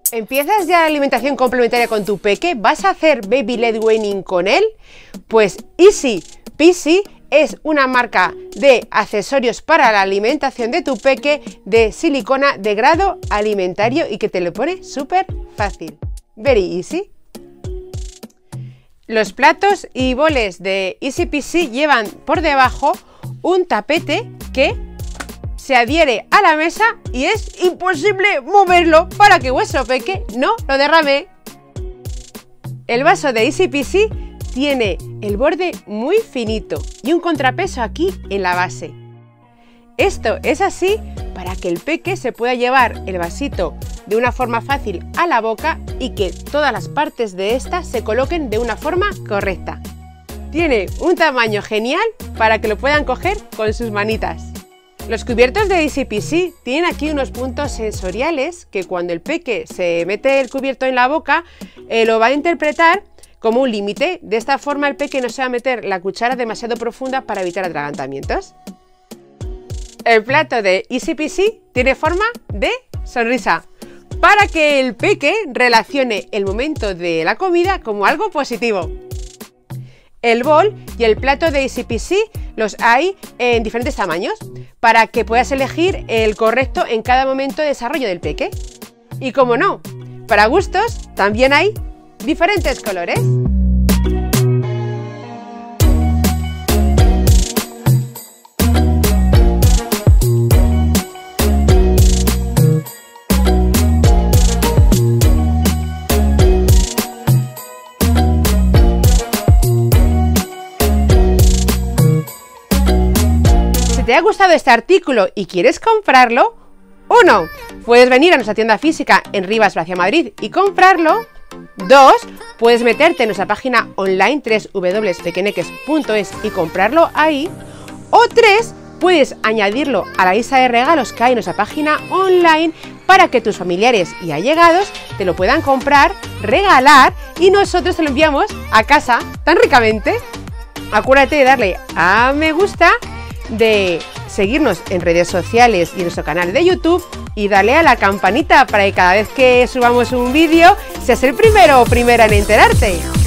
¿Empiezas ya la alimentación complementaria con tu peque? ¿Vas a hacer baby led weaning con él? Pues Easy Peasy es una marca de accesorios para la alimentación de tu peque de silicona de grado alimentario y que te lo pone súper fácil. Very easy. Los platos y boles de Easy Peasy llevan por debajo un tapete que se adhiere a la mesa y es imposible moverlo para que vuestro peque no lo derrame. El vaso de Easy Peasy tiene el borde muy finito y un contrapeso aquí en la base. Esto es así para que el peque se pueda llevar el vasito de una forma fácil a la boca y que todas las partes de esta se coloquen de una forma correcta. Tiene un tamaño genial para que lo puedan coger con sus manitas. Los cubiertos de Easy Peasy tienen aquí unos puntos sensoriales que cuando el peque se mete el cubierto en la boca lo va a interpretar como un límite. De esta forma el peque no se va a meter la cuchara demasiado profunda para evitar atragantamientos. El plato de Easy Peasy tiene forma de sonrisa para que el peque relacione el momento de la comida como algo positivo. El bol y el plato de Easy Peasy los hay en diferentes tamaños para que puedas elegir el correcto en cada momento de desarrollo del peque. Y como no, para gustos también hay diferentes colores. Si te ha gustado este artículo y quieres comprarlo, 1. Puedes venir a nuestra tienda física en Rivas, Gracia, Madrid y comprarlo. 2. Puedes meterte en nuestra página online www.pequeneques.es y comprarlo ahí. O 3. Puedes añadirlo a la lista de regalos que hay en nuestra página online para que tus familiares y allegados te lo puedan comprar, regalar y nosotros te lo enviamos a casa tan ricamente. Acuérdate de darle a me gusta, de seguirnos en redes sociales y en nuestro canal de YouTube y darle a la campanita para que cada vez que subamos un vídeo seas el primero o primera en enterarte.